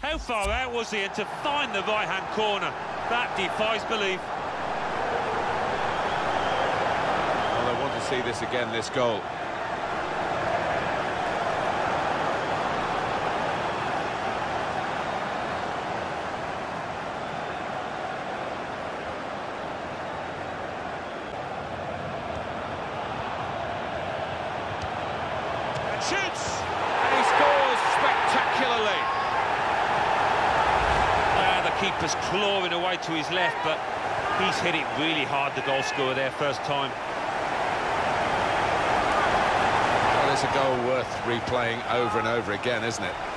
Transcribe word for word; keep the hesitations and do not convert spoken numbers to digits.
How far out was he? And to find the right-hand corner, that defies belief. Well, I want to see this again, this goal. Shoots! And he scores spectacularly. Ah, the keeper's clawing away to his left, but he's hit it really hard, the goal scorer there, first time. Well, it's a goal worth replaying over and over again, isn't it?